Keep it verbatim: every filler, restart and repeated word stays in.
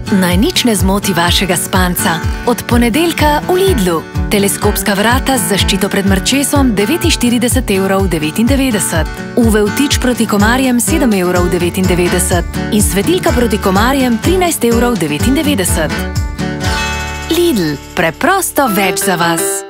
Naj nič ne zmoti vašega spanca. Od ponedeljka v Lidlu. Teleskopska vrata z zaščito pred mrčesom devetinštirideset evrov devetindevetdeset. U V vtič proti komarjem sedem evrov devetindevetdeset. In svetilka proti komarjem trinajst evrov devetindevetdeset. Lidl. Preprosto več za vas.